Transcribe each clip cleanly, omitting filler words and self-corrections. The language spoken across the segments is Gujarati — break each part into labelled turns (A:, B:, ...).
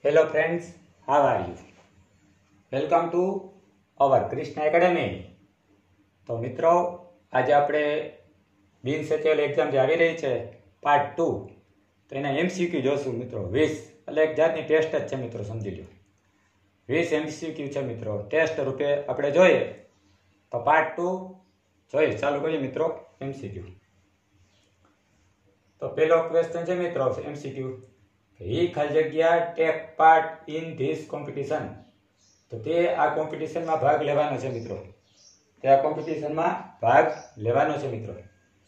A: Hello friends, how are you? Welcome to our Krishna Academy. તો મિત્રો આજે આપણે બિન સચિવાલય એક્ઝામ જે આવી રહી છે પાર્ટ 2 તો એના એમસીક્યુ જોશું મિત્રો 20 એટલે એક જાતની ટેસ્ટ જ છે મિત્રો સમજી લો 20 એમસીક્યુ છે મિત્રો ટેસ્ટ રૂપે આપણે જોઈએ તો પાર્ટ 2 જોઈએ ચાલુ કરીએ મિત્રો એમસીક્યુ તો પહેલો ક્વેશ્ચન છે મિત્રો એમસીક્યુ ही खाली जग्या take part in this competition तो ते आ कॉम्पिटिशन में भाग लेवानो छे मित्रों ते आ कॉम्पिटिशन में भाग लेवानो छे मित्रों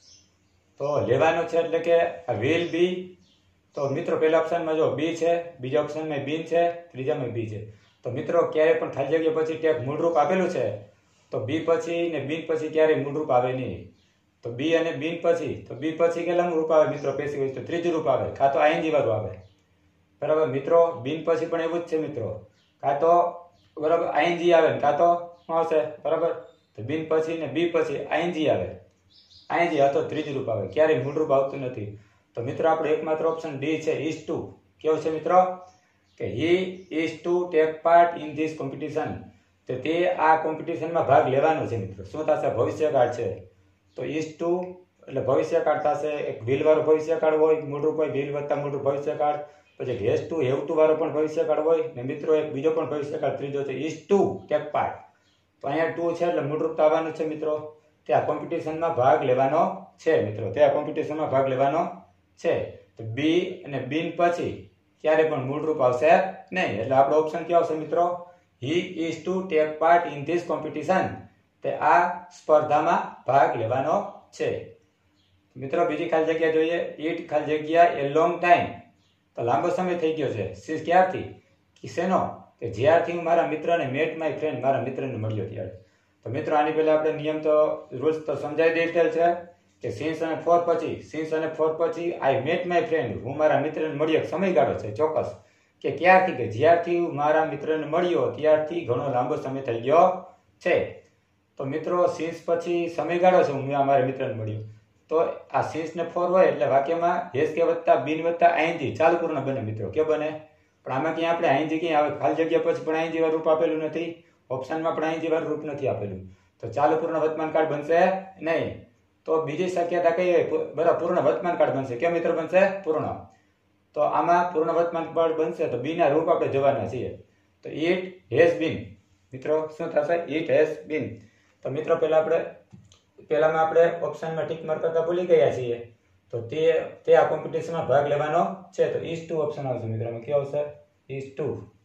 A: तो लेवानो छे એટલે કે विल बी तो मित्रों पहला ऑप्शन में जो बी छे बीजा ऑप्शन में बीन छे ત્રીજા में बी छे तो मित्रों क्यारे पण खाली जग्या પછી टेक મૂળરૂપ આપેલું છે તો बी પછી ને बीन પછી ક્યારે મૂળરૂપ આવે નહીં तो बी અને बीन પછી तो बी પછી કેટલાનું રૂપ આવે મિત્રો પેસિવ વોઇસ તો ત્રીજું રૂપ આવે કાં તો આઈએનજી વાળું આવે बराबर मित्रों बीन पछी पण एवुं ज छे मित्रों का तो बराबर आईएनजी आवे का तो शुं आवशे बराबर तो बीन पछी ने बी पछी आईएनजी आवे आईएनजी तो त्रीजું रूप आवे क्यारे मूळ रूप आवतुं नथी तो मित्रों आपणो एकमात्र ऑप्शन डी छे इज टू केवुं छे मित्रों के he is to take part in this competition तो ते आ कॉम्पिटिशन में भाग लेवानो छे मित्रों शुं थशे भविष्यकाळ छे तो इज टू એટલે ભવિષ્યકાળ થશે એક વિલ વાળો ભવિષ્યકાળ હોય મૂળ રૂપ હોય વિલ વત્તા મૂળ રૂપ ભવિષ્યકાળ પછી હેઝ ટુ હેવ ટુ વાળો પણ ભવિષ્યકાળ હોય ને મિત્રો એક બીજો પણ ભવિષ્યકાળ ત્રીજો છે ઇઝ ટુ ટેક પાર્ટ તો અહીંયા ટુ છે એટલે મૂળરૂપ આવવાનું છે મિત્રો તે આ કોમ્પિટિશનમાં ભાગ લેવાનો છે મિત્રો તે આ કોમ્પિટિશનમાં ભાગ લેવાનો છે તો બી અને બીન પછી ક્યારે પણ મૂળરૂપ આવશે નહીં એટલે આપણો ઓપ્શન કયો આવશે મિત્રો he is to take part in this competition તે આ સ્પર્ધામાં ભાગ લેવાનો છે મિત્રો બીજી ખાલી જગ્યા જોઈએ ઇટ ખાલી જગ્યા એ લોંગ ટાઈમ તો લાંબો સમય થઈ ગયો છે સિન્સ ક્યારથી કે શેનો કે જ્યારથી હું મારા મિત્રને મેટ માય ફ્રેન્ડ મારા મિત્રને મળ્યો ત્યારે તો મિત્રો આની પહેલા આપણે નિયમ તો રૂલ્સ તો સમજાવી દીધેલ છે કે સિન્સ અને ફોર પછી આઈ મેટ માય ફ્રેન્ડ હું મારા મિત્રને મળ્યો સમયગાળો છે ચોક્કસ કે ક્યારથી કે જ્યારથી હું મારા મિત્રને મળ્યો ત્યારથી ઘણો લાંબો સમય થઈ ગયો છે તો મિત્રો સિન્સ પછી સમયગાળો છે હું મારા મિત્રને મળ્યો તો આ સિન્સ ને ફોર હોય એટલે વાક્યમાં હેઝ કે વત્તા બીન વત્તા આઈએનજી ચાલુ પૂર્ણ બને મિત્રો કે બને પણ આમાં ક્યાં આપણે આઈએનજી ક્યાં આવે ખાલી જગ્યા પછી પણ આઈએનજી વાળું રૂપ આપેલું નથી ઓપ્શનમાં પણ આઈએનજી વાળું રૂપ નથી આપેલું તો ચાલુ પૂર્ણ વર્તમાન કાળ બનશે નહીં તો બીજી શક્યતા કઈ બરાબર પૂર્ણ વર્તમાન કાળ બનશે કે મિત્રો બનશે પૂર્ણ તો આમાં પૂર્ણ વર્તમાન કાળ બનશે તો બી ના રૂપ આપણે જવાના છીએ તો ઇટ હેઝ બીન મિત્રો શું થશે ઇટ હેઝ બીન તો મિત્રો પહેલામાં આપણે ઓપ્શનમાં ટીક માર્ક કરતા ભૂલી ગયા છીએ તો તે આ કોમ્પિટિશનમાં ભાગ લેવાનો છે તો ઇઝ ટુ ઓપ્શન આવશે મિત્રો કયો આવશે ઇઝ ટુ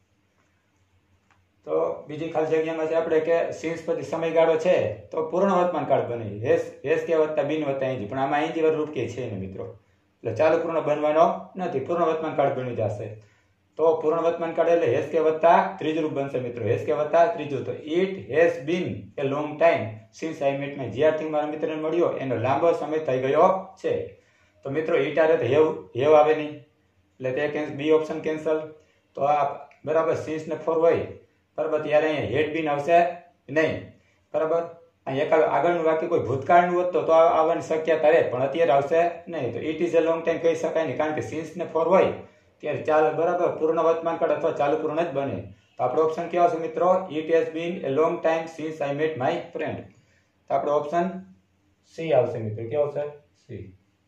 A: તો બીજી ખાલી જગ્યામાં છે આપણે કે સિન્સ પછી સમયગાળો છે તો પૂર્ણ વર્તમાન કાળ બને હેસ કે વત્તા બીન વત્તા આઈએનજી પણ આમાં આઈએનજી વાળું રૂપ કે છે ને મિત્રો એટલે ચાલુ પૂર્ણ બનવાનો નથી પૂર્ણ વર્તમાન કાળ બની જશે તો પૂર્ણ વર્તમાન કાળ એટલે હેઝ કે વત્તા ત્રીજું રૂપ બનશે મિત્રો હેઝ કે વત્તા ત્રીજું તો it has been a long time since I met my જ્યારથી મારા મિત્રને મળ્યો એનો લાંબો સમય થઈ ગયો છે તો મિત્રો ઇટ આરે તો હેવ આવે નહીં એટલે તે બી ઓપ્શન કેન્સલ તો આ બરાબર સિન્સ ને ફોર હોય બરાબર ત્યારે અહીંયા હેડ બીન આવશે નહીં બરાબર અહીંયા આગળનું વાક્ય કોઈ ભૂતકાળનું હોત તો આવવાની શક્યતા રહે પણ અત્યારે આવશે નહીં તો it is a long time કહી શકાય નહીં કારણ કે સિન્સ ને ફોર હોય ત્યારે ચાલ બરાબર પૂર્ણ વર્તમાન કાળ અથવા ચાલુ પૂર્ણ જ બને તો આપણો ઓપ્શન કેવો આવશે મિત્રો it has been a long time since I met my friend તો આપણો ઓપ્શન સી આવશે મિત્રો કેવો આવશે સી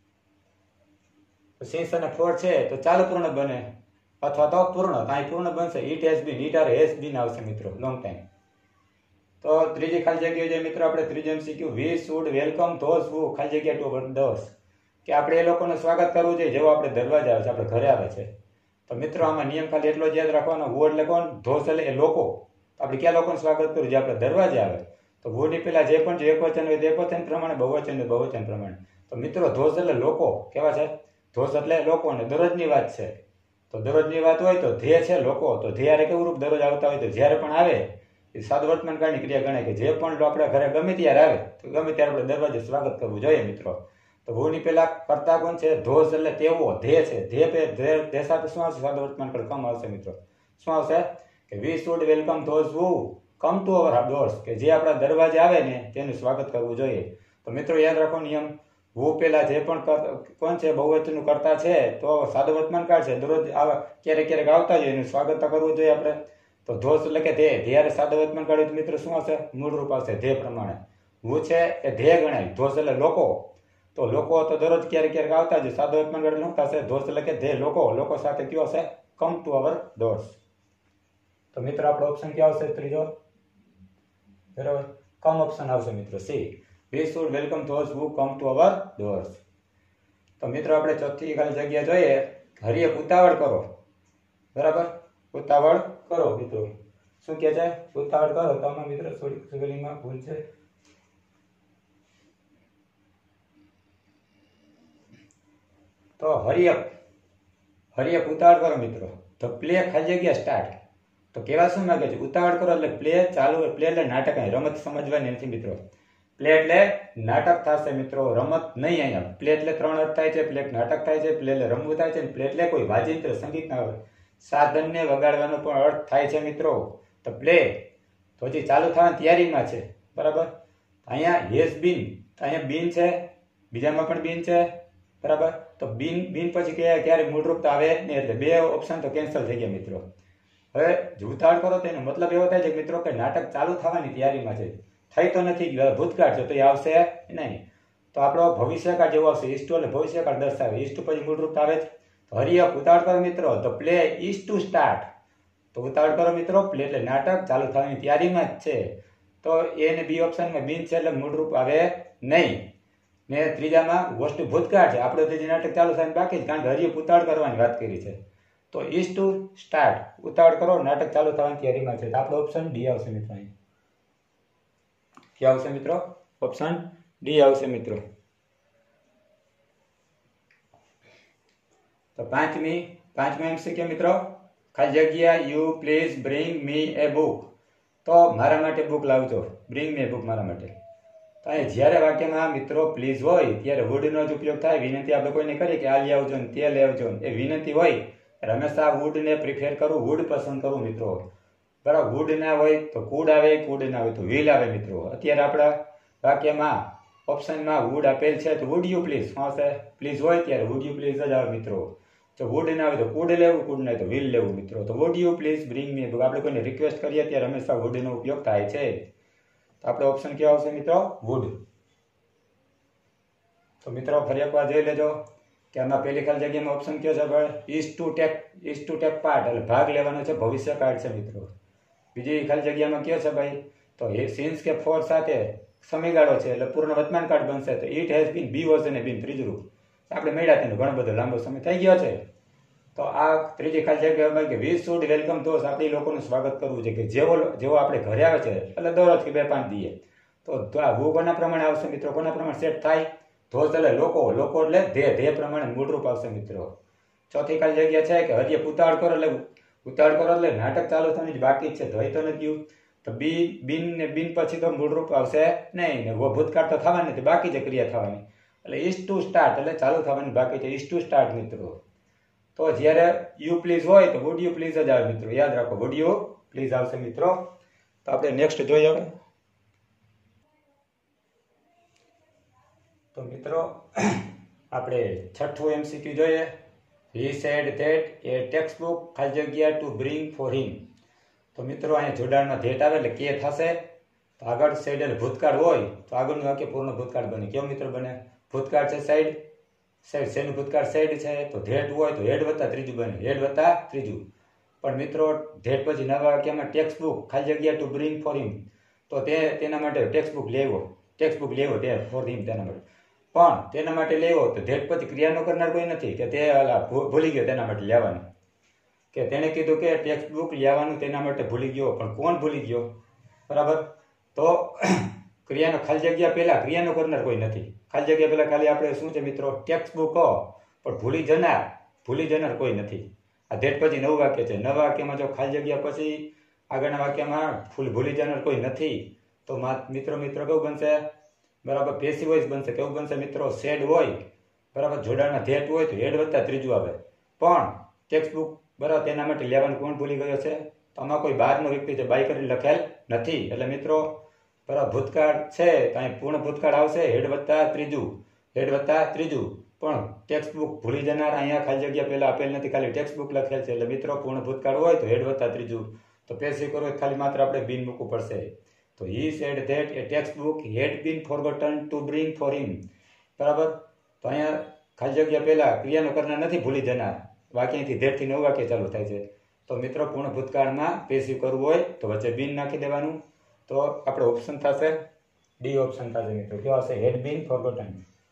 A: સિન્સ અને ફોર છે તો ચાલુ પૂર્ણ બને અથવા તો પૂર્ણ અહીં પૂર્ણ બનશે it has been it are has been આવશે મિત્રો લોંગ ટાઈમ તો ત્રીજી ખાલી જગ્યા છે મિત્રો આપણે ત્રીજું MCQ we should welcome those who ખાલી જગ્યા ટુ ધોઝ કે આપણે એ લોકોને સ્વાગત કરવું જોઈએ જેવો આપણે દરવાજે આવે છે આપણે ઘરે આવે છે તો મિત્રો આમાં નિયમ ખાલી એટલો જ યાદ રાખવાનો વુ એટલે કોણ ધોષ એટલે એ લોકો આપણે ક્યાં લોકોને સ્વાગત કરવું જે આપણે દરવાજે આવે તો વુની પેલા જે પણ એક વચન હોય તે વચન પ્રમાણે બહુવચન હોય બહુવચન પ્રમાણે તો મિત્રો ધોષ એટલે લોકો કેવા છે ધોષ એટલે લોકો ને દરરોજની વાત છે તો દરરોજની વાત હોય તો ધ્યેય છે લોકો તો ધ્યેય કેવું રૂપ દરરોજ આવતા હોય તો જ્યારે પણ આવે એ સાદુ વર્તમાન કાળની ક્રિયા ગણાય કે જે પણ આપણા ઘરે ગમે ત્યારે આવે તો ગમે ત્યારે આપણે દરવાજે સ્વાગત કરવું જોઈએ મિત્રો તો ભૂની પેલા કરતા કોણ છે ધોષ એટલે તેવો ધ્યેય છે ધ્યેય સાથે શું આવશે સાદુ વર્તમાન કાળ કમ આવશે મિત્રો શું આવશે કે we should welcome those who come to our doors કે જે આપણા દરવાજે આવે ને તેનું સ્વાગત કરવું જોઈએ તો મિત્રો યાદ રાખો નિયમ હું પેલા જે પણ કોણ છે બહુવચનનું કરતા છે તો સાદું વર્તમાન કાળ છે. દરરોજ આવા ક્યારેક ક્યારેક આવતા જોઈએ, એનું સ્વાગત તો કરવું જોઈએ આપણે. તો ધોષ એટલે કે ધ્યેય. ધ્યેયારે સાદું વર્તમાન કાળ હોય તો મિત્રો શું હશે? મૂળરૂપ આવશે ધ્યેય પ્રમાણે. હું છે એ ધ્યેય ગણાય. ધોષ એટલે લોકો. તો લોકો તો દરરોજ ક્યારેક ક્યારેક આવતા જ. સાદું વર્તમાન કાળ શું થશે? ધોષ એટલે કે ધ્યેય લોકો. લોકો સાથે કયો હશે? Come to our doors. તો મિત્રો આપણો ઓપ્શન ક્યાં આવશે? ત્રીજો. બરાબર, કમ ઓપ્શન આવશે મિત્રો, C. We should welcome those who come to our doors. તો મિત્રો આપણે ચોથી ખાલી જગ્યા જોઈએ. હરિએ ઉતાવળ કરો. બરાબર, ઉતાવળ કરો મિત્રો. શું કહે છે? ઉતાવળ કરો. તો આમાં મિત્રો થોડીક સ્પેલિંગમાં ભૂલ છે. તો હરિયપ ઉતાવળ કરો મિત્રો. તો પ્લે ખાલી જગ્યા સ્ટાર્ટ. તો કેવા શું માંગે છે? ઉતાવળ કરો એટલે પ્લે ચાલુ. પ્લે એટલે નાટક. રમત સમજવાની નથી મિત્રો. પ્લે એટલે નાટક થશે મિત્રો, રમત નહીં. અહીંયા પ્લે એટલે 3 અર્થ થાય છે. પ્લે નાટક થાય છે. પ્લે એટલે રમવું થાય છે. પ્લે એટલે કોઈ વાજિંત્ર સંગીતના સાધનને વગાડવાનો પણ અર્થ થાય છે મિત્રો. તો પ્લે તો હજી ચાલુ થવાની તૈયારીમાં છે. બરાબર, અહીંયા હેઝ બીન. અહીંયા બીન છે, બીજામાં પણ બીન છે. બરાબર, તો બીન પછી ક્યારે મૂળરૂપ આવે નહીં, એટલે બે ઓપ્શન તો કેન્સલ થઈ ગયા મિત્રો. હવે ઉતાવળ કરો તો એનો મતલબ એવો થાય છે મિત્રો કે નાટક ચાલુ થવાની તૈયારીમાં છે. થઈ તો નથી, ભૂતકાળ છે તો એ આવશે નહીં. તો આપણો ભવિષ્યકાળ જેવો આવશે. ઈસ્ટુ એટલે ભવિષ્યકાળ દર્શાવે. ઈસ્ટુ પછી મૂળરૂપ આવે છે. તો હરિયપ ઉતાવળ કરો મિત્રો. તો પ્લે ઇઝ ટુ સ્ટાર્ટ. તો ઉતાવળ કરો મિત્રો. પ્લે એટલે નાટક ચાલુ થવાની તૈયારીમાં જ છે. તો એ ને બી ઓપ્શનમાં બીન છે એટલે મૂળરૂપ આવે નહીં. ને ત્રીજામાં વસ્તુ ભૂતકાળ છે. આપણે તો જે નાટક ચાલુ થાય બાકી જ, કારણ કે હરિયપ ઉતાવળ કરવાની વાત કરી છે. તો ઇઝ ટુ સ્ટાર્ટ. ઉતાવળ કરો, નાટક ચાલુ થવાની તૈયારીમાં છે. તો આપણો ઓપ્શન ડી આવશે મિત્રો. અહીં ક્યાં આવશે મિત્રો? ઓપ્શન ડી આવશે મિત્રો. તો પાંચમો MCQ મિત્રો. ખાલી જગ્યા you please bring me a book. તો મારા માટે બુક લાવજો. બ્રિંગ મી એ બુક મારા માટે. તો અહીં જ્યારે વાક્યમાં મિત્રો પ્લીઝ હોય ત્યારે વુડનો જ ઉપયોગ થાય. વિનંતી આપણે કોઈને કરીએ કે આ લઈ આવજો ને તે લઈ આવજો, એ વિનંતી હોય હંમેશા વુડને પ્રિફેર કરું, વુડ પસંદ કરું મિત્રો. બરાબર, વુડ ના હોય તો કુડ આવે, કુડ ના હોય તો વિલ આવે મિત્રો. અત્યારે આપણા વાક્યમાં ઓપ્શનમાં વુડ આપેલ છે તો વુડ યુ પ્લીઝ શું આવશે? પ્લીઝ હોય ત્યારે વુડ યુ પ્લીઝ જ આવે મિત્રો. જો વુડ ના હોય તો કુડ લેવું, કુડ ના હોય તો વિલ લેવું મિત્રો. તો would you please bring me book. આપણે કોઈને રિક્વેસ્ટ કરીએ ત્યારે હંમેશા વુડનો ઉપયોગ થાય છે. તો આપણો ઓપ્શન કયો આવશે મિત્રો? વુડ. તો મિત્રો ફરી એકવાર જોઈ લેજો કે આમાં પહેલી ખાલી જગ્યામાં ઓપ્શન કયો છે ભાઈ? ઇઝ ટુ ટેક પાર્ટ એટલે ભાગ લેવાનો છે, ભવિષ્યકાળ છે મિત્રો. બીજી ખાલી જગ્યામાં કયો છે ભાઈ? તો સિન્સ કે ફોર સાથે સમયગાળો છે એટલે પૂર્ણ વર્તમાન કાળ બનશે. તો it has been, be was અને બીન ત્રીજું રૂપ. આપણે મેળ્યા તેનો ઘણો બધો લાંબો સમય થઈ ગયો છે. તો આ ત્રીજી ખાલી જગ્યામાં કે વી શુડ વેલકમ ધોઝ. આપણે લોકોનું સ્વાગત કરવું છે કે જેવો આપણે ઘરે આવે છે એટલે દરરોજ કે 2-5 દીએ. તો આ હું કોના પ્રમાણે આવશે મિત્રો? કોના પ્રમાણે સેટ થાય? ધોઝ એટલે લોકો. લોકો એટલે ધ્યેય પ્રમાણે મૂળરૂપ આવશે મિત્રો. ચોથી ખાલી જગ્યા છે કે હરિયે ઉતાવળ કરો એટલે નાટક ચાલુ થવાની જ બાકી જ છે. ધોઈ તો નથી. તો બીન પછી તો મૂળરૂપ આવશે નહીં ને ભૂતકાળ તો થવાની નથી, બાકી છે ક્રિયા થવાની. એટલે ઇઝ ટુ સ્ટાર્ટ એટલે ચાલુ થવાની બાકી છે. ઇઝ ટુ સ્ટાર્ટ મિત્રો. તો જ્યારે યુ પ્લીઝ હોય તો વુડ યુ પ્લીઝ જ આવે મિત્રો. યાદ રાખો, વુડ યુ પ્લીઝ આવશે મિત્રો. તો આપણે નેક્સ્ટ જોઈએ હવે. તો મિત્રો આપણે છઠ્ઠું MCQ જોઈએ. He said that a textbook ખાલી જગ્યા to bring for him. તો મિત્રો અહીંયા જોડાણમાં ધેટ આવે એટલે કે થશે. તો આગળ said એટલે ભૂતકાળ હોય તો આગળનું વાક્ય પૂર્ણ ભૂતકાળ બને. કેવું મિત્રો બને? ભૂતકાળ છે said, શેનું ભૂતકાળ said છે. તો ધેટ હોય તો હેડ વત્તા ત્રીજું બને, હેડ વત્તા ત્રીજું. પણ મિત્રો ધેટ પછી નવા વાક્યમાં ટેક્સ્ટ બુક ખાલી જગ્યા ટુ બ્રિંગ ફોર હિમ. તો તેના માટે ટેક્સ્ટ બુક લેવો તે ફોર હિમ તેના માટે. પણ તેના માટે લેવો તો ધેટ પછી ક્રિયા ન કરનાર કોઈ નથી કે તે ભૂલી ગયો તેના માટે લેવાનું. કે તેણે કીધું કે ટેક્સ્ટ બુક લેવાનું તેના માટે ભૂલી ગયો, પણ કોણ ભૂલી ગયો? બરાબર, તો ક્રિયાનો ખાલી જગ્યા પહેલા ક્રિયાનો કરનાર કોઈ નથી. ખાલી જગ્યા પહેલા ખાલી આપણે શું છે મિત્રો? ટેક્સ્ટ બુક કહો, પણ ભૂલી જનાર કોઈ નથી. આ ધેટ પછી નવું વાક્ય છે. નવા વાક્યમાં જો ખાલી જગ્યા પછી આગળના વાક્યમાં ભૂલી જનાર કોઈ નથી તો મિત્રો કેવું બનશે? બરાબર, પેસિવ વોઇસ બનશે. કેવું બનશે મિત્રો? સેડ હોય બરાબર, જોડાણમાં ધેટ હોય તો હેડ વત્તા ત્રીજું આવે. પણ ટેક્સ્ટ બુક બરાબર તેના માટે લેવાનું કોણ ભૂલી ગયો છે? તો આમાં કોઈ બહારનો વ્યક્તિ છે, બાય કરીને લખેલ નથી. એટલે મિત્રો બરાબર ભૂતકાળ છે તો અહીં પૂર્ણ ભૂતકાળ આવશે, હેડ વત્તા ત્રીજું. હેડ વત્તા ત્રીજું, પણ ટેક્સ્ટ બુક ભૂલી જનાર અહીંયા ખાલી જગ્યા પહેલા આપેલ નથી, ખાલી ટેક્સ્ટ બુક લખેલ છે. એટલે મિત્રો પૂર્ણ ભૂતકાળ હોય તો હેડ વત્તા ત્રીજું, તો પેસિવ કરવું હોય ખાલી માત્ર આપણે બીન મૂકવું પડશે. તો he said that a textbook had been forgotten to bring for him. બરાબર. તો અહીંયા ખાલી જગ્યા પહેલા ક્રિયાનો કરનાર નથી ભૂલી જનાર, વાક્યથી ધેટથી નવું વાક્ય ચાલુ થાય છે. તો મિત્રો પૂર્ણ ભૂતકાળમાં પેસિવ કરવું હોય તો વચ્ચે બીન નાખી દેવાનું. તો આપણે ઓપ્શન થશે ડી ઓપ્શન થશે મિત્રો. કેવો આવશે? Had been forgotten.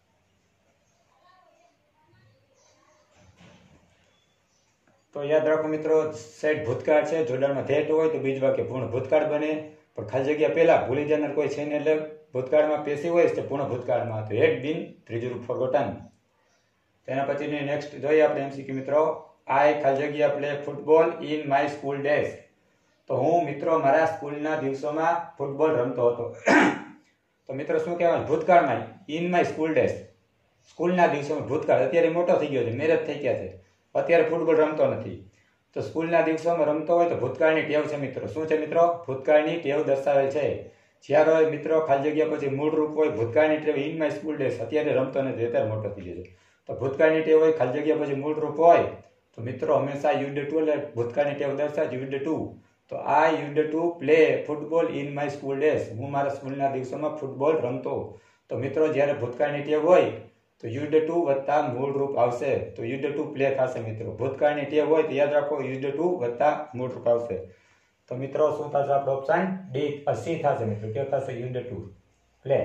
A: તો યાદ રાખો મિત્રો, સેડ ભૂતકાળ છે, જોડાણમાં ધેટ હોય તો બીજ વાક્ય પૂર્ણ ભૂતકાળ બને, પણ ખાલી જગ્યા પહેલા ભૂલી જનાર કોઈ છે ને એટલે ભૂતકાળમાં પેસિવ હોય છે પૂર્ણ ભૂતકાળમાં, તો હેડ બીન ત્રીજું રૂપ ફોરગોટન. તેના પછીની નેક્સ્ટ જોઈએ આપણે એમસીક્યુ મિત્રો. આઈ ખાલી જગ્યા play football in my school days. તો હું મિત્રો મારા સ્કૂલના દિવસોમાં ફૂટબોલ રમતો હતો. તો મિત્રો શું કહેવાય? ભૂતકાળમાં ઇન માય સ્કૂલ ડેઝ, સ્કૂલના દિવસોમાં ભૂતકાળ. અત્યારે મોટો થઈ ગયો છે, મેરેજ થઈ ગયા છે, અત્યારે ફૂટબોલ રમતો નથી. તો સ્કૂલના દિવસોમાં રમતો હોય તો ભૂતકાળની ટેવ છે મિત્રો. શું છે મિત્રો? ભૂતકાળની ટેવ દર્શાવેલ છે. જ્યારે મિત્રો ખાલી જગ્યા પછી મૂળ રૂપ હોય ભૂતકાળની ટેવ ઇન માય સ્કૂલ ડેઝ, અત્યારે રમતો નથી, અત્યારે મોટો થઈ ગયો છે. તો ભૂતકાળની ટેવ હોય ખાલી જગ્યા પછી મૂળ રૂપ હોય તો મિત્રો હંમેશા યુડ ટુ એટલે ભૂતકાળની ટેવ દર્શાવે યુડ ટુ. તો આ used to play football in my school days, હું મારા સ્કૂલના દિવસોમાં ફૂટબોલ રમતો. તો મિત્રો જ્યારે ભૂતકાળની ટેવ હોય તો યુડ ટુ વત્તા મૂળ રૂપ આવશે, તો યુડ ટુ પ્લે થશે મિત્રો. ભૂતકાળની ટેવ હોય તો યાદ રાખો યુડ ટુ વત્તા મૂળ રૂપ આવશે. તો મિત્રો શું થશે? આપણો ઓપ્શન ડી સી થશે મિત્રો. કેવું થશે? Used to play.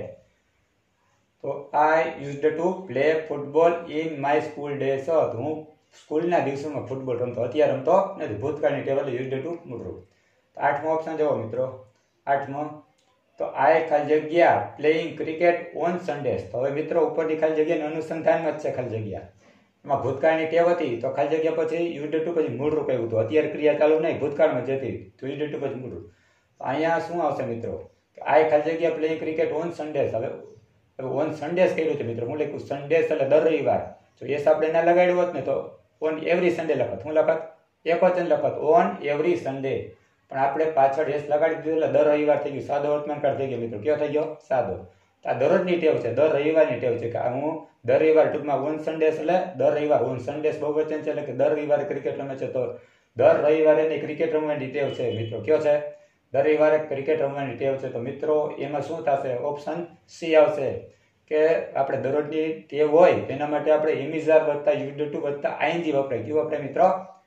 A: તો I used to play football in my school days. હું સ્કૂલના દિવસોમાં ફૂટબોલ રમતો, અત્યારે રમતો નથી. ભૂતકાળની ટેવ એટલે યુઝડ ટુ મૂળ રૂપ. તો 8મો ઓપ્શન જુઓ મિત્રો. 8મો, તો આઈ ખાલી જગ્યા પ્લેઇંગ ક્રિકેટ ઓન સન્ડેઝ. તો હવે મિત્રો ઉપરની ખાલી જગ્યાનું અનુસંધાનમાં જ છે ખાલી જગ્યા. એમાં ભૂતકાળની ટેવ હતી તો ખાલી જગ્યા પછી યુઝડ ટુ પછી મૂળ રૂપ આવ્યું હતું. અત્યારે ક્રિયા ચાલુ નહીં, ભૂતકાળમાં જતી તો યુઝડ ટુ પછી મૂળ રૂપ. અહીંયા શું આવશે મિત્રો? આઈ ખાલી જગ્યા પ્લેઇંગ ક્રિકેટ ઓન સન્ડેઝ. હવે ઓન સન્ડેઝ કર્યું છે મિત્રો. હું લખ્યું સન્ડેઝ એટલે દર રવિવાર. જો એસ આપણે ના લગાડ્યું હોત ને તો ઓન એવરી સન્ડે લખત. હું લખત એકવચન લખત ઓન એવરી સન્ડે, પણ આપણે પાછળ એસ લગાડી દીધું એટલે દર રવિવાર થઈ ગયું. સાદો વર્તમાન કાળ થઈ ગયો મિત્રો. કયો થઈ ગયો? સાદો. આ દરરોજની ટેવ છે, દર રવિવારની ટેવ છે કે હું દર રવિવાર ટૂંકમાં ઓન સન્ડેઝ એટલે દર રવિવાર. ઓન સન્ડેઝ બહુવચન છે એટલે કે દર રવિવારે ક્રિકેટ રમે છે. તો દર રવિવારે એની ક્રિકેટ રમવાની ટેવ છે મિત્રો. કયો છે? દર રવિવારે ક્રિકેટ રમવાની ટેવ છે. તો મિત્રો એમાં શું થશે? ઓપ્શન સી આવશે કે આપણે દરરોજની ટેવ હોય તેના માટે આપણે એમિઝાર વત્તા યુડ ટુ વત્તા આઈએનજી વપરાય. કયું વપરાય મિત્રો?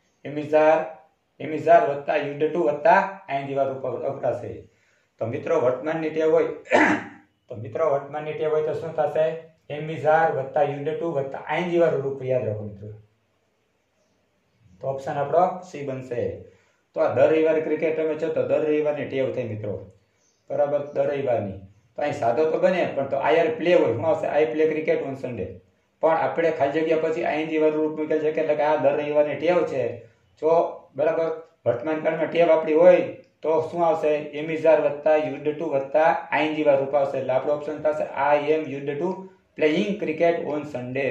A: એમિઝાર વત્તા યુડ ટુ વત્તા આઈએનજી વાળું વપરાશે. તો મિત્રો વર્તમાનની ટેવ હોય તો શું થશે? એમિઝાર વત્તા યુડ ટુ વત્તા આઈએનજી વાળું રૂપ યાદ રાખો મિત્રો. તો ઓપ્શન આપણો સી બનશે. તો આ દર રવિવારે ક્રિકેટ રમે છે તો દર રવિવારની ટેવ થઈ મિત્રો. બરાબર, દર રવિવારની. તો અહીં સાદો તો બને, પણ તો આઈ પ્લે હોય. શું આવશે? I play cricket on Sunday. પણ આપણે ખાલી જગ્યા પછી આઈએનજી વાળું રૂપ મૂકેલ છે એટલે કે આ દર રવિવારની ટેવ છે. જો બરાબર વર્તમાન કાળમાં ટેવ આપણી હોય તો શું આવશે? એમિઝાર વત્તા યુડ ટુ વત્તા આઈએનજી વાળું રૂપ આવશે. એટલે આપણો ઓપ્શન થશે I am used to playing cricket on Sunday.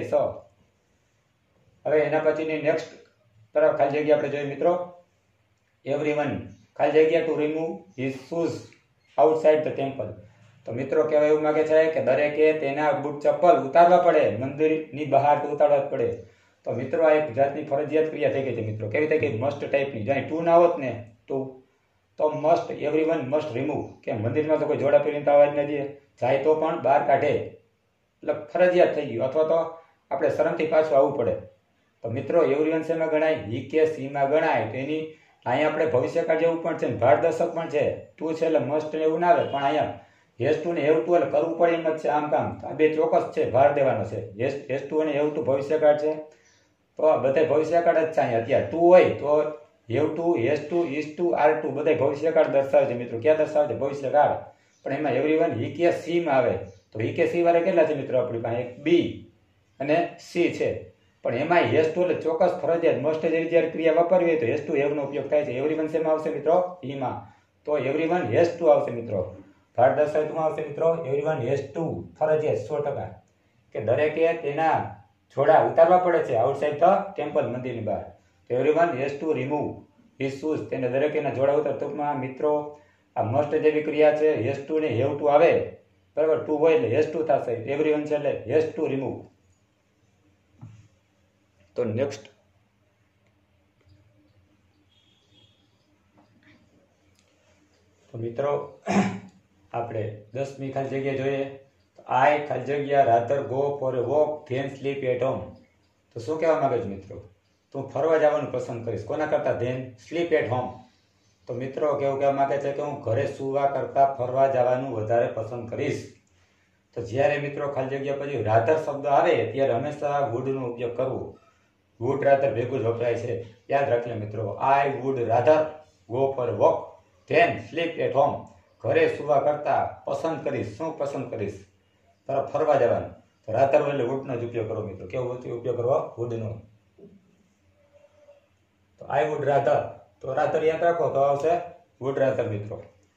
A: હવે એના પછીની નેક્સ્ટ તરફ ખાલી જગ્યા આપણે જોઈએ મિત્રો. એવરીવન ખાલી જગ્યા to remove his shoes outside the temple. તો મિત્રો કહેવાય એવું માંગે છે કે દરેકે તેના બૂટ ચપ્પલ ઉતારવા પડે, મંદિરની બહાર તો ઉતારવા જ પડે. તો મિત્રો આ એક જાતની ફરજિયાત ક્રિયા થઈ ગઈ છે મિત્રો. કેવી થઈ ગઈ? મસ્ટ ટાઈપની. જ્યાં ટુ ના હોત ને તો મસ્ટ, એવરીવન મસ્ટ રિમૂવ. કે મંદિરમાં તો કોઈ જોડા પહેરીને તો અવાજ નથી જાય તો પણ બહાર કાઢે, એટલે ફરજિયાત થઈ ગયું. અથવા તો આપણે શરમથી પાછું આવવું પડે. તો મિત્રો એવરીવન શેમાં ગણાય? હી કે સીમાં ગણાય. તો એની અહીંયા આપણે ભવિષ્યકાળ જેવું પણ છે, ભારદર્શક પણ છે. ટુ છે એટલે મસ્ટ એવું ના આવે, પણ અહીંયા હેઝ ટુ ને હેવ ટુ એટલે કરવું પડે એમ જ છે. આમ કામ આ બે ચોક્કસ છે, ભાર દેવાનો છે. હેઝ ટુ અને હેવ ટુ ભવિષ્યકાળ છે. તો આ બધા ભવિષ્યકાળ જ છે. અહીંયા અત્યારે ટુ હોય તો have to, has to, is to, are to બધા ભવિષ્યકાળ દર્શાવે છે મિત્રો. ક્યાં દર્શાવે છે? ભવિષ્યકાળ. પણ એમાં એવરીવન હી કે સીમાં આવે. તો હી કે સી વાળા કેટલા છે મિત્રો? આપણી પાસે એક બી અને સી છે. પણ એમાં હેઝ ટુ એટલે ચોક્કસ ફરજિયાત મસ્ટ જેવી જ્યારે ક્રિયા વાપરવી હોય તો હેઝ ટુ હેવનો ઉપયોગ થાય છે. એવરીવન શેમાં આવશે મિત્રો? હીમાં. તો એવરીવન હેઝ ટુ આવશે મિત્રો. ભાર દર્શાવવામાં આવશે મિત્રો. એવરીવન હેઝ ટુ ફરજિયાત 100%. કે દરેકે તેના જોડા ઉતારવા પડે છે આઉટસાઇડ ધ ટેમ્પલ, મંદિરની બહાર. તો everyone has to remove his shoes. તેને દરેક એના જોડા ઉતાર. ટૂંકમાં મિત્રો આ મસ્ટ જેવી ક્રિયા છે. હેઝ ટુ ને હેવ ટુ આવે બરાબર, ટુ હોય એટલે હેઝ ટુ થશે, એવરીવન છે એટલે હેઝ ટુ રિમૂવ. તો નેક્સ્ટ તો મિત્રો આપણે 10મી ખાલી જગ્યા જોઈએ. આઈ ખાલી જગ્યા rather go for a walk than sleep at home. તો શું કહેવા માંગે છે મિત્રો? તું ફરવા જવાનું પસંદ કરીશ કોના કરતા? Than sleep at home. તો મિત્રો કેવું કહેવા માંગે છે કે હું ઘરે સુવા કરતા ફરવા જવાનું વધારે પસંદ કરીશ. તો જ્યારે મિત્રો ખાલી જગ્યા પછી રાધર શબ્દ આવે ત્યારે હંમેશા વુડનો ઉપયોગ કરવો. વુડ રાધર ભેગું જ વપરાય છે, યાદ રાખીએ મિત્રો. I would rather go for a walk than sleep at home. ઘરે સુવા કરતા પસંદ કરીશ. શું પસંદ કરીશ? તરફ ફરવા જવાનું. તો રાધર એટલે વુડનો જ ઉપયોગ કરો મિત્રો. કેવો ઉપયોગ કરવો? વુડનો. તો આઈ વુડ રાધર, તો રાધર યાદ રાખો તો આવશે વુડ રાધર મિત્રો.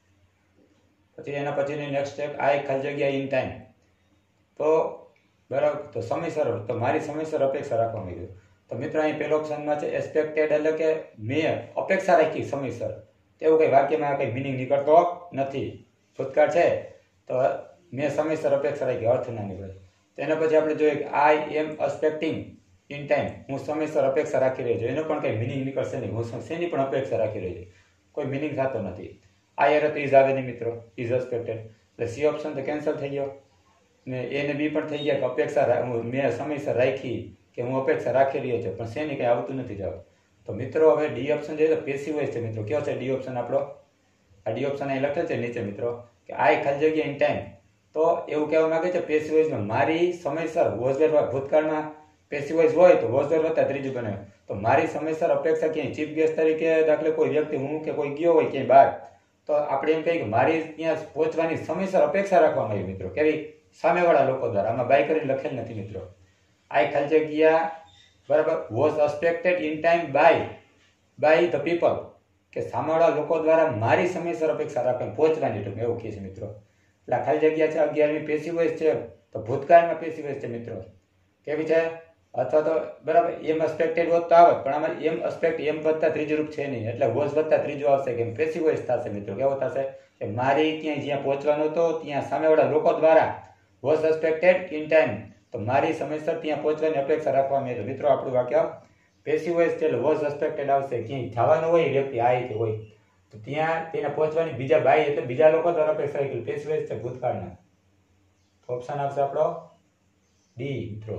A: પછી એના પછીની નેક્સ્ટ સ્ટેપ આઈ ખાલી જગ્યા ઇન ટાઈમ. તો બરાબર, તો સમયસર, તો મારી સમયસર અપેક્ષા રાખવા માંગ્યું. તો મિત્રો અહીં પહેલો ઓપ્શનમાં છે એક્સપેક્ટેડ, એટલે કે મેં અપેક્ષા રાખી સમયસર. તેવું કંઈ વાક્યમાં કંઈ મિનિંગ નીકળતો નથી. ભૂતકાળ છે તો મેં સમયસર અપેક્ષા રાખી, અર્થ ના નીકળે. તેના પછી આપણે જોઈએ કે I am expecting in time. હું સમયસર અપેક્ષા રાખી રહી છું. એનો પણ કંઈ મિનિંગ નીકળશે નહીં. હું શેની પણ અપેક્ષા રાખી રહી છું, કોઈ મિનિંગ થતો નથી. આઈ એર તો ઇઝ આવે નહીં મિત્રો, ઇઝ એક્સપેક્ટેડ. એટલે સી ઓપ્શન તો કેન્સલ થઈ ગયો ને એ ને બી પણ થઈ ગયા કે અપેક્ષા મેં સમયસર રાખી, કે હું અપેક્ષા રાખી રહ્યો છું, પણ શેની કંઈ આવતું નથી જવાબ. તો મિત્રો હવે ડી ઓપ્શન જોઈએ તો પેસિવ વોઇસ છે મિત્રો. કયો છે ડી ઓપ્શન આપણો? આ ડી ઓપ્શન અહીં લખેલ છે નીચે મિત્રો કે આઈ ખાલી જગ્યા ઇન ટાઈમ. તો એવું કહેવા માંગે છે પેસિવ વોઇસમાં મારી સમયસર, વોઝ વર્બ ભૂતકાળમાં પેસિવ વોઇસ હોય તો વોઝ વર્બ વત્તા ત્રીજું બને. તો મારી સમયસર અપેક્ષા ક્યાંય ચીફ ગેસ્ટ તરીકે દાખલે કોઈ વ્યક્તિ, હું કે કોઈ ગયો હોય ક્યાંય બહાર, તો આપણે એમ કહીએ કે મારી ત્યાં પહોંચવાની સમયસર અપેક્ષા રાખવામાં આવી મિત્રો. કેવી? સામેવાળા લોકો દ્વારા. આમાં બાય કરીને લખેલ નથી મિત્રો. આઈ ખાલી જગ્યા બરાબર was expected in time by the people, કે સામેવાળા લોકો દ્વારા મારી સમયસર અપેક્ષા રાખવાની, પહોંચવાની ટૂંક એવું કહે છે મિત્રો. એટલે ખાલી જગ્યા છે 11મી પેસિવ વોઇસ છે. તો ભૂતકાળમાં પેસિવ વોઇસ છે મિત્રો. કેવી છે? અથવા તો બરાબર એમ એક્સપેક્ટેડ હોત તો આવત, પણ આમાં એમ એક્સપેક્ટ એમ વત્તા ત્રીજું રૂપ છે નહીં, એટલે વોઝ વત્તા ત્રીજું આવશે. કે પેસિવ વોઇસ થશે મિત્રો. કેવો થશે? કે મારી ક્યાંય જ્યાં પહોંચવાનું હતો ત્યાં સામેવાળા લોકો દ્વારા વોઝ એક્સપેક્ટેડ ઇન ટાઈમ. તો મારી સમયસર ત્યાં પહોંચવાની અપેક્ષા રાખવામાં આવી. મિત્રો આપણું વાક્ય પેસિવ વોઇસ છે એટલે વોઝ એક્સપેક્ટેડ આવશે. ક્યાંય જવાનું હોય વ્યક્તિ આઈ કે હોય તો ત્યાં તેને પહોંચવાની બીજા બાય એટલે બીજા લોકો દ્વારા અપેક્ષા રાખી. પેસિવ વોઇસ છે ભૂતકાળના. ઓપ્શન આવશે આપણો ડી મિત્રો.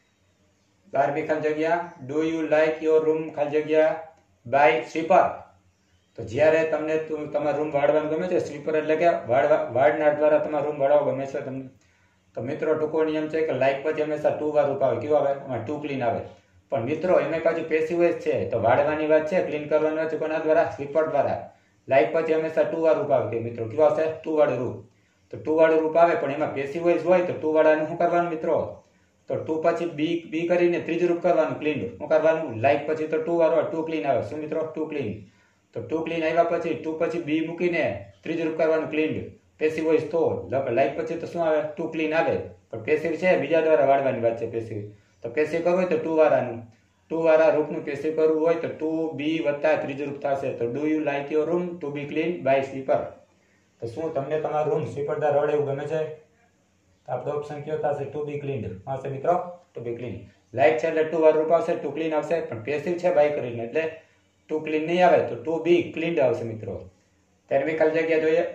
A: 12મી ખાલી જગ્યા do you like your room ખાલી જગ્યા બાય સ્વીપર. તો જ્યારે તમને તમારો રૂમ વાળવાનું ગમે છે, સ્વીપર એટલે કે વાળનાર દ્વારા તમારો રૂમ વાળવો ગમે છે તમને, તો મિત્રો ટૂંકો નિયમ છે કે લાઇક પછી હંમેશા ટુ વાર રૂપ આવે. કેવું આવે? એમાં ટુ ક્લીન આવે. પણ મિત્રો એમાં પાછું પેસિવ વોઇસ છે તો વાળવાની વાત છે, ક્લીન કરવાની વાત છે કોના દ્વારા? સ્વીપર દ્વારા. લાઇક પછી હંમેશા ટુ વાર રૂપ આવે. કે મિત્રો કેવું આવશે? ટુ વાળું રૂપ. તો ટુ વાળું રૂપ આવે, પણ એમાં પેસિવ વોઇસ હોય તો ટુ વાળાનું શું કરવાનું મિત્રો? તો ટુ પછી બી કરીને ત્રીજું રૂપ કરવાનું ક્લીન. શું કરવાનું? લાઇક પછી તો ટુ વાળો ટુ ક્લીન આવે. શું મિત્રો? To clean. તો ટુ ક્લીન આવ્યા પછી ટુ પછી બી મૂકીને ત્રીજું રૂપ કરવાનું ક્લીન. પેસિવ વોઇસ તો લાઇક પછી તો શું આવે? ટુ ક્લીન આવે. પણ પેસિવ છે બીજા દ્વારા વાળવાની વાત છે પેસિવ. તો પેસિવ કરવું હોય તો ટુ વાળાનું, ટુ વાળા રૂપનું પેસિવ કરવું હોય તો ટુ બી વત્તા ત્રીજું રૂપ થશે. તો do you like your room to be clean by sweeper. તો શું તમને તમારો રૂમ સ્વીપર દ્વારા વળે એવું ગમે છે? તો આપણો ઓપ્શન કયો થશે? ટુ બી ક્લીન્ડ આવશે મિત્રો. Two be clean. લાઇક છે એટલે ટુ વાર રૂપ આવશે, ટુ ક્લીન આવશે. પણ પેસિવ છે બાય કરીને એટલે ટુ ક્લીન નહીં આવે, તો ટુ બી ક્લીન્ડ આવશે મિત્રો. 13મી ખાલી જગ્યા જોઈએ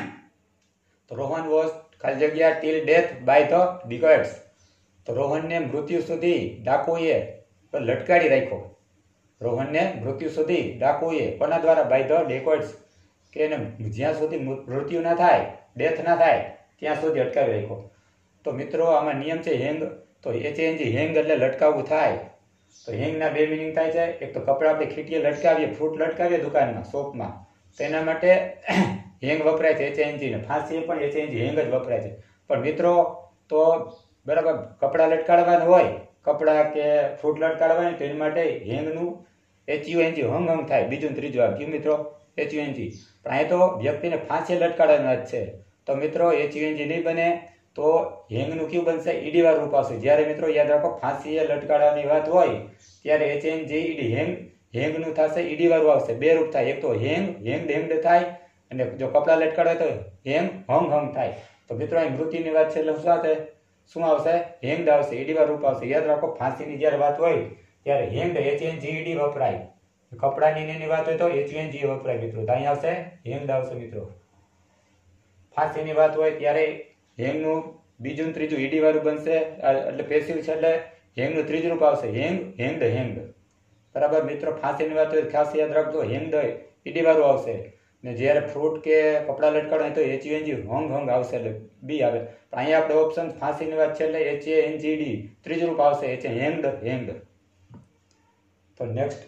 A: તો રોહન વોઝ ખાલી જગ્યા till death by the dacoits. તો રોહનને મૃત્યુ સુધી ડાકુએ લટકાડી રાખ્યો. રોહનને મૃત્યુ સુધી ડાકુએ કોના દ્વારા? By the dacoits. કે એને જ્યાં સુધી મૃત્યુ ના થાય, ડેથ ના થાય ત્યાં સુધી અટકાવી રાખ્યો. તો મિત્રો આમાં નિયમ છે હેંગ. તો HANG હેંગ એટલે લટકાવવું થાય. તો હેંગના બે મિનિંગ થાય છે. એક તો કપડા આપણે ખીટીએ લટકાવીએ, ફ્રૂટ લટકાવીએ દુકાનમાં, શોપમાં, તો એના માટે હેંગ વપરાય છે HANG ને. ફાંસી પણ HANG હેંગ જ વપરાય છે. પણ મિત્રો તો બરાબર કપડાં લટકાડવાના હોય, કપડાં કે ફ્રૂટ લટકાડવા હોય તો એના માટે હેંગનું HUNG હંગ થાય. બીજું ત્રીજું આવે. કેવું મિત્રો? HUNG. પણ અહીં તો વ્યક્તિને ફાંસી લટકાડવાની વાત છે. તો મિત્રો HUNG નહીં બને તો હેંગનું કયું બનશે? ઈડી વાળું રૂપ આવશે. જ્યારે મિત્રો યાદ રાખો ફાંસીએ લટકાડવાની વાત હોય ત્યારે HANG ઈડી હેંગનું થશે, ઈડી વાળું આવશે. બે રૂપ થાય. એક તો હેંગડ થાય, અને જો કપડા લટકાડે તો હેંગ હંગ થાય. તો મિત્રો અહીં મૃત્યુની વાત છે એટલે શું આવશે હેંગ્ડ આવશે, ઈડીવાર રૂપ આવશે. યાદ રાખો, ફાંસીની જ્યારે વાત હોય ત્યારે હેંગ્ડ HNGED વપરાય. કપડાની એની વાત હોય તો HNG વપરાય મિત્રો. તો અહીં આવશે હેંગ્ડ આવશે મિત્રો. ફાંસીની વાત હોય ત્યારે હેંગનું બીજું ને ત્રીજું ઈડી વાળું બનશે, એટલે પેસિવ છે એટલે હેંગનું ત્રીજું રૂપ આવશે હેંગ્ડ. બરાબર મિત્રો. ફાંસીની વાત હોય ખાસ યાદ રાખજો, હેંગ્ડ ઈડી વાળું આવશે. ને જ્યારે ફ્રૂટ કે કપડા લટકાડો તો HUNG હોંગ આવશે એટલે બી આવે. પણ અહીંયા આપણે ઓપ્શન ફાંસીની વાત છે એટલે HANGD ત્રીજું રૂપ આવશે હેંગ્ડ. તો નેક્સ્ટ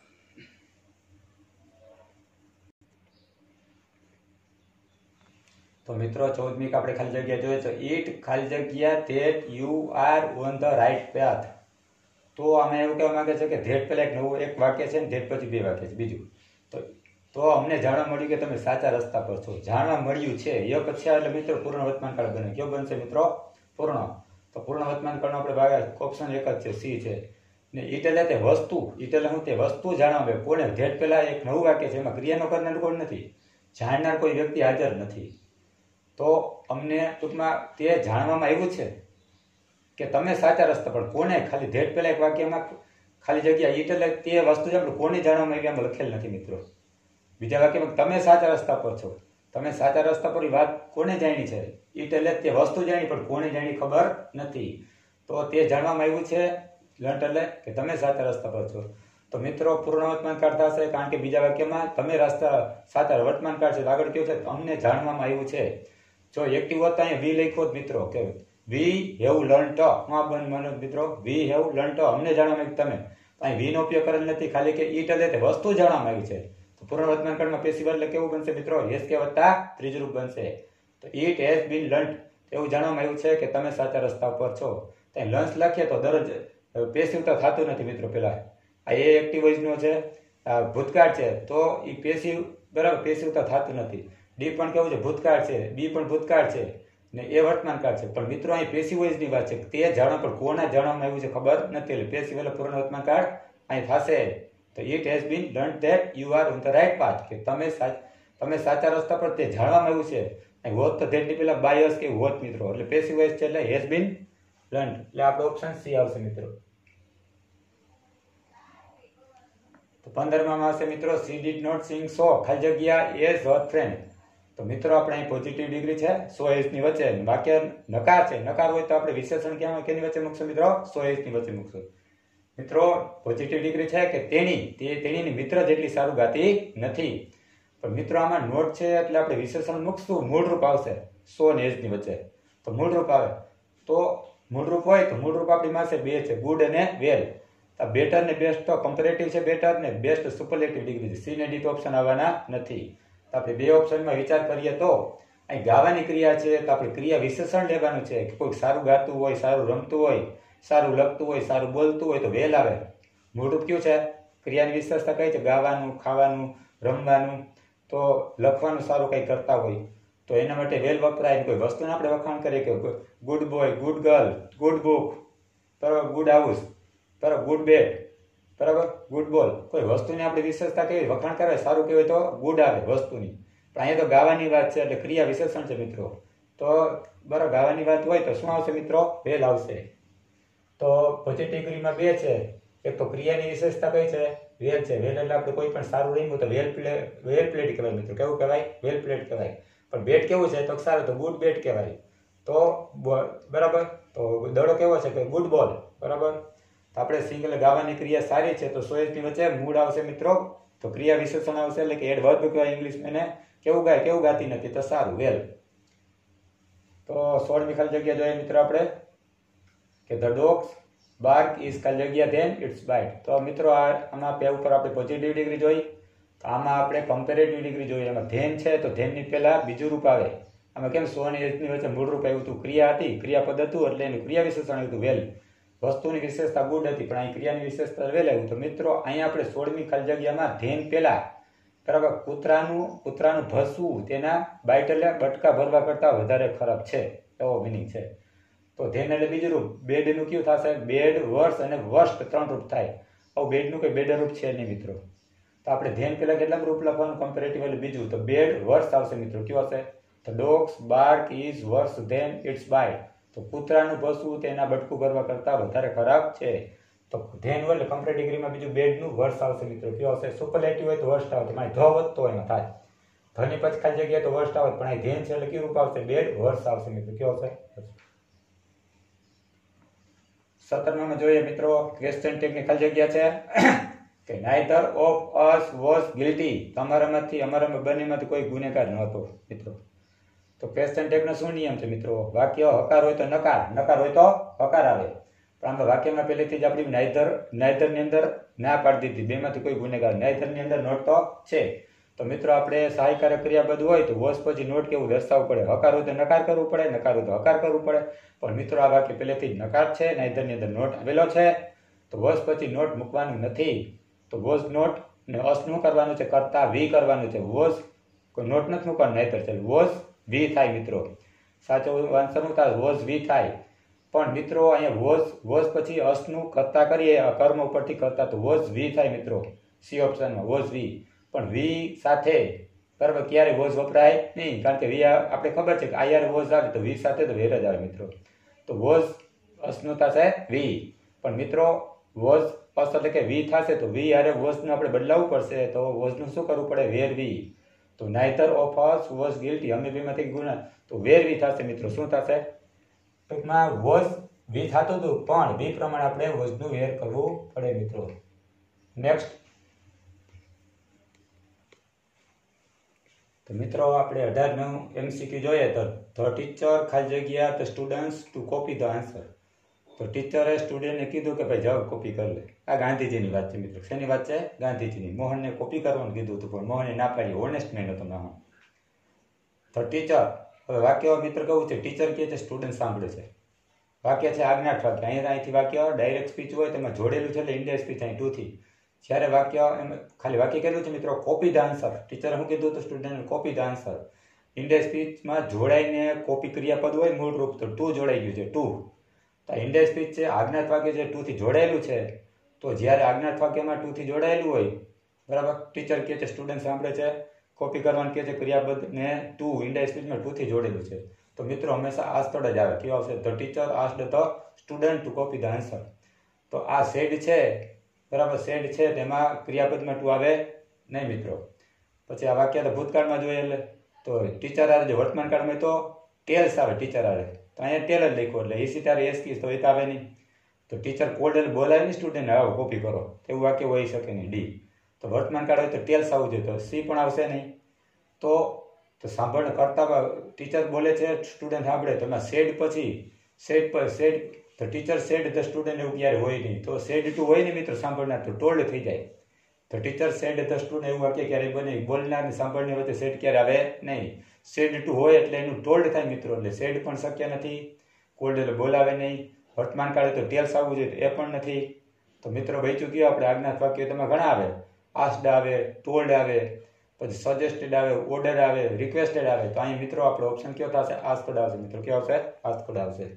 A: તો મિત્રો 14મી આપણે ખાલી જગ્યા જોઈએ તો ઈટ ખાલી જગ્યા that you are on the right path. તો આમાં એવું કહેવા માંગે છે કે ધેટ પહેલા એક નવું એક વાક્ય છે ને ધેટ પછી બે વાક્ય છે બીજું. તો અમને જાણવા મળ્યું કે તમે સાચા રસ્તા પર છો. જાણવા મળ્યું છે એ પછી એટલે મિત્રો પૂર્ણ વર્તમાન કાળ બને. કયો બનશે મિત્રો? પૂર્ણ. તો પૂર્ણ વર્તમાન કાળનો આપણે ભાગ ઓપ્શન એક જ છે, સી છે. ને ઈટ એટલે તે વસ્તુ, ઈટ એટલે હું તે વસ્તુ જાણવા મળે. કોને? ધેટ પહેલા એક નવું વાક્ય છે, એમાં ક્રિયાનો કરનાર કોઈ નથી, જાણનાર કોઈ વ્યક્તિ હાજર નથી. તો અમને ટૂંકમાં તે જાણવામાં આવ્યું છે કે તમે સાચા રસ્તા પર. કોને? ખાલી ધેટ પહેલા એક વાક્યમાં ખાલી જગ્યા ઈટ એટલે તે વસ્તુ છે, કોને જાણવામાં આવી એમાં લખેલ નથી મિત્રો. બીજા વાક્યમાં તમે સાચા રસ્તા પર છો. તમે સાચા રસ્તા પર વાત કોને જાણી છે? ઈટ એટલે તે વસ્તુ જાણી, પણ કોને જાણી ખબર નથી. તો તે જાણવામાં આવ્યું છે લર્ન્ટ એટલે કે તમે સાચા રસ્તા પર છો. તો મિત્રો પૂર્ણ વર્તમાન કાળ થશે, કારણ કે બીજા વાક્યમાં તમે સાચા વર્તમાન કાળ છે. આગળ કેવું છે? અમને જાણવામાં આવ્યું છે. જો એક્ટિવ હોત તો અહીંયા વી લખ્યો મિત્રો કે વી હેવ લર્ન્ટ. મિત્રો વી હેવ લર્ન્ટ, અમને જાણવામાં આવ્યું તમે. અહીં વી નો ઉપયોગ કરેલ નથી, ખાલી કે ઈટ એટલે તે વસ્તુ જાણવામાં આવી છે. તો પૂર્ણ વર્તમાન કાળમાં પેસિવ એટલે કેવું બનશે મિત્રો? હેઝ કે વત્તા ત્રીજું રૂપ બનશે. તો ઈટ હેઝ બીન લર્ન્ટ, એવું જાણવામાં આવ્યું છે કે તમે સાચા રસ્તા પર છો. ત્યાં લંચ લખીએ તો દરરોજ પેસિવ તો થતું નથી મિત્રો. પેલા આ એ એક્ટિવ વોઇસનો છે, ભૂતકાળ છે, તો એ પેસિવ બરાબર પેસિવ તો થતું નથી. ડી પણ કેવું છે? ભૂતકાળ છે. બી પણ ભૂતકાળ છે ને એ વર્તમાન કાળ છે. પણ મિત્રો અહીં પેસિવ વોઇસની વાત છે, તે જાણવા પણ કોના જાણવામાં આવ્યું છે ખબર નથી. એટલે પેસિવ એટલે પૂર્ણ વર્તમાન કાળ અહીં થશે. તો it has been learnt that you are on the right path, કે તમે સાચા રસ્તા પર તે જાણવામાં આવ્યું છે. અહીં હોત તો ધેટની પેલા બાયસ કે હોત મિત્રો, એટલે પેસિવ વોઇસ છે એટલે હેઝ બીન લર્ન્ટ. એટલે આપણો ઓપ્શન સી આવશે મિત્રો. તો 15માં આવશે મિત્રો she did not sing so ખાલી જગ્યા એઝ હર ફ્રેન્ડ. તો મિત્રો આપણે અહીં પોઝિટિવ ડિગ્રી છે 100 ની વચ્ચે, વાક્ય નકાર છે. નકાર હોય તો આપણે વિશેષણ કેની વચ્ચે મૂકશું મિત્રો? 100 ની વચ્ચે મૂકશું. મિત્રો પોઝિટિવ ડિગ્રી છે કે તેણીની મિત્ર જેટલી સારું ગાતી નથી. પણ મિત્રો આમાં નોટ છે એટલે આપણે વિશેષણ મૂકશું, મૂળરૂપ આવશે 100 ને એજ ની વચ્ચે. તો મૂળરૂપ આવે તો મૂળરૂપ હોય તો મૂળરૂપ આપણી પાસે બે છે, ગુડ અને વેલ. બેટર ને બેસ્ટ તો કમ્પેરેટિવ છે બેટર, ને બેસ્ટ સુપરલેટિવ ડિગ્રી છે. સી ને ડી તો ઓપ્શન આવવાના નથી. આપણે બે ઓપ્શનમાં વિચાર કરીએ તો અહીં ગાવાની ક્રિયા છે, તો આપણે ક્રિયા વિશેષણ લેવાનું છે કે કોઈ સારું ગાતું હોય, સારું રમતું હોય, સારું લખતું હોય, સારું બોલતું હોય તો વેલ આવે. મૂળરૂપ કયું છે? ક્રિયાની વિશેષતા કઈ છે? ગાવાનું, ખાવાનું, રમવાનું, તો લખવાનું સારું કંઈ કરતા હોય તો એના માટે વેલ વપરાય. કોઈ વસ્તુને આપણે વખાણ કરીએ કે good boy, good girl, good book, બરાબર, ગુડ હાઉસ, બરાબર, ગુડ બેડ, બરાબર, ગુડ બોલ. કોઈ વસ્તુની આપણે વિશેષતા કેવી વખાણ કરાય સારું કહેવાય તો ગુડ આવે વસ્તુની. પણ અહીંયા તો ગાવાની વાત છે એટલે ક્રિયા વિશેષણ છે મિત્રો. તો બરાબર ગાવાની વાત હોય તો શું આવશે મિત્રો? વેલ આવશે. તો પોઝિટિવ ડિગ્રીમાં બે છે, એક તો ક્રિયાની વિશેષતા કઈ છે? વેલ છે. વેલ એટલે આપણે કોઈ પણ સારું રમ્યું તો વેલ પ્લેડ કહેવાય મિત્રો. કેવું કહેવાય? વેલ પ્લેડ કહેવાય. પણ બેટ કેવું છે? તો સારું, તો ગુડ બેટ કહેવાય. તો બરાબર, તો દડો કેવો છે? કે ગુડ બોલ, બરાબર. તો આપણે સિંગલ ગાવાની ક્રિયા સારી છે તો 100 ની વચ્ચે મૂળ આવશે મિત્રો. તો ક્રિયા વિશેષણ આવશે એટલે કે એડવર્બ કહેવાય ઇંગ્લિશમાં. એને કેવું ગાય, કેવું ગાતી નથી, તો સારું, વેલ. તો 16મી ખાલી જગ્યા જોઈએ મિત્રો આપણે કે ધ ડોગ્સ બાર્ક ઇઝ ખાલી જગ્યા ધેન ઇટ્સ બાઇટ. તો મિત્રો આમાં પે ઉપર આપણે પોઝિટિવ ડિગ્રી જોઈ, તો આમાં આપણે કમ્પેરેટિવ ડિગ્રી જોઈએ. એમાં ધેન છે તો ધેનની પહેલા બીજું રૂપ આવે. આમાં કેમ 100 ની વચ્ચે મૂળ રૂપ આવ્યું હતું? ક્રિયા હતી, ક્રિયાપદ હતું એટલે એનું ક્રિયા વિશેષણ આવ્યું હતું વેલ. વસ્તુની વિશેષતા ગુડ હતી પણ અહીં ક્રિયાની વિશેષતા વેલ આવ્યું. તો મિત્રો અહીંયા આપણે 16મી ખાલી જગ્યામાં ધેન પહેલા બરાબર કૂતરાનું ભસવું તેના બાઇટ એટલે બટકા ભરવા કરતા વધારે ખરાબ છે, એવો મિનિંગ છે. તો ધેન એટલે બીજું રૂપ. બેડનું કયું થશે? બેડ, વર્સ અને વર્સ્ટ 3 રૂપ થાય. હવે બેડનું કોઈ બેડ રૂપ છે નહીં મિત્રો. તો આપણે ધેન પહેલા કેટલા રૂપ લખવાનું? કમ્પેરેટિવ એટલે બીજું. તો બેડ, વર્સ આવશે મિત્રો. કયું હશે? તો dogs bark is worse than its bite. તો કૂતરાનું ભસવું તેના બટકું કરવા કરતાં વધારે ખરાબ છે. તો ધેન હોય એટલે કમ્પ્લીટ ડિગ્રીમાં બીજું બેડનું વર્સ આવશે મિત્રો. કયો આવશે? સુપરલેટિવ હોય તો વર્સ્ટ આવે. તમારે ધ વધતો હોય એમાં થાય. ધની પછી ખાલી જગ્યાએ તો વર્સ્ટ આવે, પણ અહીં ધેન છે એટલે કયું રૂપ આવશે? બેડ વર્સ આવશે મિત્રો. કયો આવશે? 17માં જોઈએ મિત્રો, ક્વેશ્ચન ટેગની ખાલી જગ્યા છે કે neither of us was guilty. તમારામાંથી અમારામાં બંનેમાંથી કોઈ ગુનેગાર નહોતો મિત્રો. તો ક્વેશ્ચન ટેગનો શું નિયમ છે મિત્રો? વાક્ય હકાર હોય તો નકાર, નકાર હોય તો હકાર આવે. પણ આમાં વાક્યમાં પહેલેથી જ આપણી નાઇધરની અંદર ના પાડી દીધી, બેમાંથી કોઈ ગુનેગાર. નાઇધરની અંદર નોટ તો છે. તો મિત્રો આપણે સહાયકારક ક્રિયાપદ હોય તો વોઝ પછી નોટ કેવું દર્શાવવું પડે? હકાર હોય તો નકાર કરવું પડે, નકાર હોય તો હકાર કરવું પડે. પણ મિત્રો આ વાક્ય પહેલેથી જ નકાર છે, નાઇધરની અંદર નોટ આવેલો છે, તો વોઝ પછી નોટ મૂકવાનું નથી. તો વોઝ નોટ ને અસનું કરવાનું છે, કરતા વી કરવાનું છે. વોઝ કોઈ નોટ નથી મૂકવાનું, નાઇધર છે. વોઝ વી થાય મિત્રો. સાચો આન્સર શું થાય? વોઝ વી થાય. પણ મિત્રો અહીંયા વોઝ પછી અસનું કરતા કરીએ, કર્મ ઉપરથી કરતા, તો વોઝ વી થાય મિત્રો. સી ઓપ્શનમાં વોઝ વી. પણ વી સાથે બરાબર ક્યારે વોઝ વપરાય નહીં, કારણ કે વી આપણે ખબર છે કે આયર વોઝ આવે તો વી સાથે તો વેર જ આવે મિત્રો. તો વોઝ અસનું થશે વી. પણ મિત્રો વોઝ અસ એટલે કે વી થશે, તો વી યારે વોઝનું આપણે બદલાવવું પડશે. તો વોઝનું શું કરવું પડે? Were we. તો neither of us was guilty, અમે બેમાંથી ગુના, તો વેર વી થશે મિત્રો. શું થશે? ટૂંકમાં વોઝ વી થતું હતું, પણ વી પ્રમાણે આપણે વોઝનું વેર કરવું પડે મિત્રો. નેક્સ્ટ. તો મિત્રો આપણે 18 MCQ જોઈએ તો ધ ટીચર ખાલી જગ્યા the students to copy the answer. તો ટીચરે સ્ટુડન્ટને કીધું કે ભાઈ જવાબ કોપી કરી લે. આ ગાંધીજીની વાત છે મિત્રો. શેની વાત છે? ગાંધીજીની. મોહનને કોપી કરવાનું કીધું હતું, પણ મોહને ના પાડી. ઓનેસ્ટ મેન હતો મોહન. તો ટીચર, હવે વાક્ય મિત્ર કેવું છે? ટીચર કહે છે, સ્ટુડન્ટ સાંભળે છે. વાક્ય છે આજ્ઞાર્થ વાક્ય. અહીંથી વાક્ય ડાયરેક્ટ સ્પીચ હોય તેમાં જોડેલું છે એટલે ઇન્ડિયા સ્પીચ અહીં ટુથી. જ્યારે વાક્ય એમ ખાલી વાક્ય કેટલું છે મિત્રો? Copy the answer. ટીચરે શું કીધું હતું? Student copy the answer. ઇન્ડિયા સ્પીચમાં જોડાઈને કોપી ક્રિયાપદ હોય મૂળ રૂપ, તો ટુ જોડાઈ ગયું છે, ટુ. તો ઇન્ડિયા સ્પીચ છે આજ્ઞાર્થ વાક્ય છે, ટુથી જોડાયેલું છે. તો જ્યારે આજ્ઞાર્થ વાક્યમાં ટુથી જોડાયેલું હોય બરાબર, ટીચર કહે છે, સ્ટુડન્ટ સાંભળે છે, કોપી કરવાનું કહે છે ક્રિયાપદ ને ટુ ઇન્ડિયા સ્પીચમાં ટુથી જોડેલું છે. તો મિત્રો હંમેશા આસ્તડ જ આવે. કેવું આવશે? The teacher asked the student to copy the answer. તો આ સેડ છે બરાબર, સેડ છે તેમાં ક્રિયાપદમાં ટુ આવે નહીં મિત્રો. પછી આ વાક્ય તો ભૂતકાળમાં જોઈએ એટલે તો ટીચર આવે, જો વર્તમાન કાળમાં તો ટેલ્સ આવે ટીચર આવે. તો અહીંયા ટેલ જ લખ્યું એટલે ઈસી તારે એસકીસ તો એ તો આવે નહીં. તો ટીચર કોલ્ડ બોલાવે નહીં સ્ટુડન્ટ આવો કોપી કરો, એવું વાક્ય હોઈ શકે નહીં. ડી. તો વર્તમાન કાળ હોય તો ટેલ્સ આવવું જોઈએ, તો સી પણ આવશે નહીં. તો સાંભળ કરતા ટીચર બોલે છે, સ્ટુડન્ટ સાંભળે. તો એમાં સેડ પછી સેડ તો ટીચર સેડ ધ સ્ટુડન્ટ એવું ક્યારે હોય નહીં. તો સેડ ટુ હોય નહીં મિત્રો સાંભળનાર, તો ટોલ્ડ થઈ જાય. તો ટીચર સેડ ધ સ્ટુડન્ટ એવું વાક્ય ક્યારે બને? બોલનાર અને સાંભળનાર વચ્ચે સેડ ક્યારે આવે નહીં. સેડ ટુ હોય એટલે એનું ટોલ્ડ થાય મિત્રો. એટલે સેડ પણ શક્ય નથી. કોલ્ડ એટલે બોલાવે નહીં. વર્તમાન કાળે તો ટેલ્સ આવવું જોઈએ, તો એ પણ નથી. તો મિત્રો બચ્યું કયો આપણે? આજ્ઞાર્થ વાક્ય તેમાં ઘણા આવે. આસ્ડ આવે, ટોલ્ડ આવે, પછી સજેસ્ટેડ આવે, ઓર્ડર આવે, રિક્વેસ્ટેડ આવે. તો અહીં મિત્રો આપણો ઓપ્શન કયો થશે? આસ્કડ આવશે મિત્રો. કયો આવશે? આસ્કડ આવશે.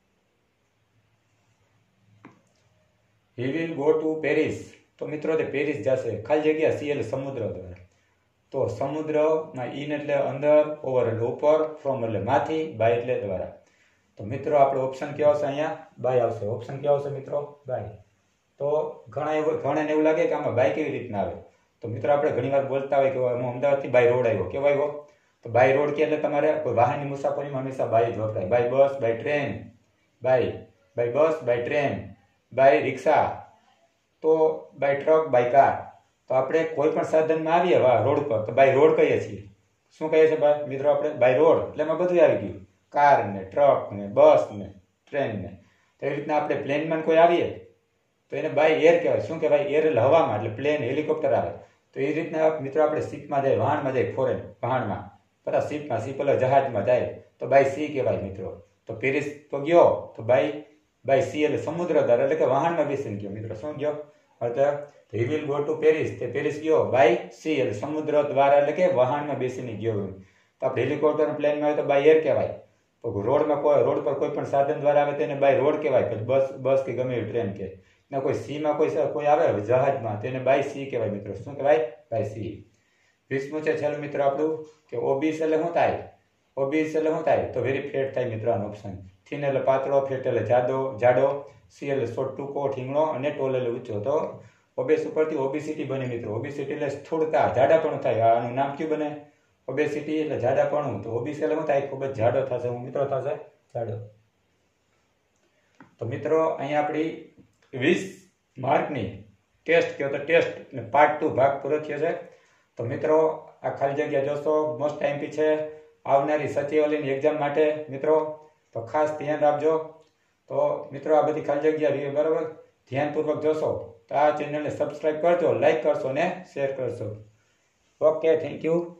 A: He will go to Paris. તો મિત્રો તે પેરિસ જશે. ખાલી જગ્યા સી એટલે સમુદ્ર દ્વારા. તો સમુદ્રમાં ઇન એટલે અંદર, ઓવર એટલે ઉપર, ફ્રોમ એટલે માંથી, બાય એટલે દ્વારા. તો મિત્રો આપણો ઓપ્શન કયો આવશે? અહીંયા બાય આવશે. ઓપ્શન કયો આવશે મિત્રો? બાય. તો ઘણાને એવું લાગે કે આમાં બાય કેવી રીતના આવે. તો મિત્રો આપણે ઘણીવાર બોલતા હોય કે હું અમદાવાદથી બાય રોડ આવ્યો. કેવો આવ્યો? તો બાય રોડ કે એટલે તમારે કોઈ વાહનની મુસાફરીમાં હંમેશા બાય જ વપરાય. By bus, by train, by bus, by train, by rickshaw, તો બાય ટ્રક, બાય કાર. તો આપણે કોઈ પણ સાધનમાં આવીએ રોડ પર તો બાય રોડ કહીએ છીએ. શું કહીએ છીએ મિત્રો આપણે? By road. એટલે એમાં બધું આવી ગયું, કાર ને, ટ્રક ને, બસ ને, ટ્રેન ને. તો એવી રીતના આપણે પ્લેનમાં કોઈ આવીએ તો એને બાય એર કહેવાય. શું કહેવાય? એર એટલે હવામાં, એટલે પ્લેન, હેલિકોપ્ટર આવે. તો એ રીતના મિત્રો આપણે શિપમાં જાય, વાહનમાં જાય, ફોરેન વાહનમાં, બરાબર, શિપમાં, શિપ એટલે જહાજમાં જાય તો બાય સી કહેવાય મિત્રો. તો પેરિસ તો ગયો તો બાય સી એટલે સમુદ્ર દ્વારા, એટલે કે વાહનમાં બેસીને ગયો મિત્રો. શું ગયો? He will go to Paris. તે પેરિસ ગયો બાય સી એટલે સમુદ્ર દ્વારા, એટલે કે વાહનમાં બેસીને ગયો. તો આપણે હેલિકોપ્ટર પ્લેનમાં આવે તો બાય એર કહેવાય. રોડ પર કોઈ પણ સાધન દ્વારા આવે તેને બાય રોડ કહેવાય. બસ કે ગમે એવી ટ્રેન કે ના કોઈ સીમાં કોઈ આવે જહાજમાં તેને બાય સી કહેવાય મિત્રો. શું કહેવાય? Bye see. 20મું છે છેલ્લું મિત્રો આપણું કે ઓબીસ એટલે શું થાય? ઓબીસ એટલે શું થાય તો વેરી ફેટ થાય મિત્રો આનો ઓપ્શન. થીન એટલે પાતળો, ફેટ એટલે જાડો, સી એટલે શોર્ટ ટૂંકો ઠીંગણો અને ટોલ એટલે ઊંચો. તો ઓબેસ ઉપરથી ઓબેસિટી બને મિત્રો. ઓબેસિટી એટલે સ્થૂળતા, જાડાપણું થાય. આનું નામ કયું બને? ઓબેસિટી એટલે જાડાપણું. તો ઓબીસ એટલે શું થાય? ખૂબ જ જાડો થશે. હું મિત્રો થશે જાડો. તો મિત્રો અહીંયા આપણી 20 માર્કની ટેસ્ટ કહો તો ટેસ્ટ અને પાર્ટ 2 ભાગ પૂરો થયો છે. તો મિત્રો આ ખાલી જગ્યા જોશો મોસ્ટ એમપી છે આવનારી સચિવાલયની એક્ઝામ માટે મિત્રો. તો ખાસ ધ્યાન રાખજો. તો મિત્રો આ બધી ખાલી જગ્યા બરાબર ધ્યાનપૂર્વક જોશો તો આ ચેનલને સબસ્ક્રાઈબ કરજો, લાઈક કરશો ને શેર કરશો. Okay, thank you.